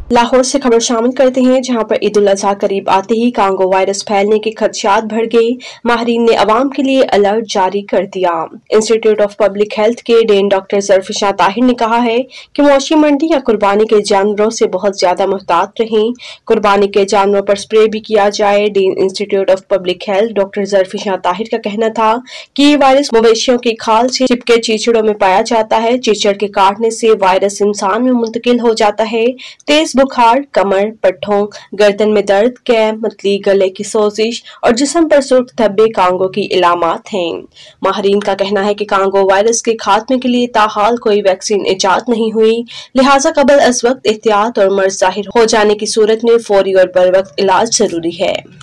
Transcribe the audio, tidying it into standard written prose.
लाहौर से खबर शामिल करते हैं, जहां पर ईद उल अजहा करीब आते ही कांगो वायरस फैलने के खदशात बढ़ गए। माहिरीन ने अवाम के लिए अलर्ट जारी कर दिया। इंस्टीट्यूट ऑफ पब्लिक हेल्थ के डीन डॉक्टर ज़रफ़िशा ताहिर ने कहा है कि मौशी मंडी या कुर्बानी के जानवरों से बहुत ज्यादा मुहतात रहें। कुर्बानी के जानवरों पर स्प्रे भी किया जाए। Dean institute of public health doctor Zarfisha Tahir का कहना था कि ये वायरस मवेशियों की खाल से चिपके चीचड़ों में पाया जाता है। चीचड़ के काटने से वायरस इंसान में मुंतकिल हो जाता है। तेज बुखार, कमर, पट्ठों, गर्दन में दर्द, कैम, मतली, गले की सोजिश और जिस्म पर सुर्ख धब्बे कांगो की इलामात हैं। माहिरीन का कहना है कि कांगो वायरस के खात्मे के लिए ताहाल कोई वैक्सीन इजाद नहीं हुई, लिहाजा कबल अज वक्त एहतियात और मर्ज जाहिर हो जाने की सूरत में फौरी और बर वक्त इलाज जरूरी है।